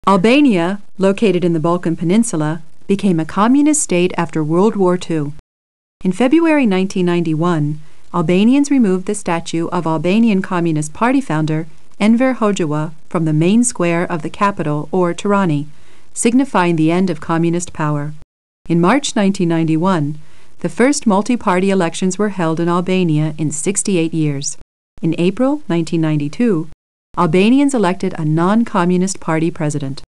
Albania, located in the Balkan Peninsula, became a communist state after World War II. In February 1991, Albanians removed the statue of Albanian Communist Party founder Enver Hoxha from the main square of the capital, or Tirani, signifying the end of communist power. In March 1991, the first multi-party elections were held in Albania in 68 years. In April 1992, Albanians elected a non-communist party president.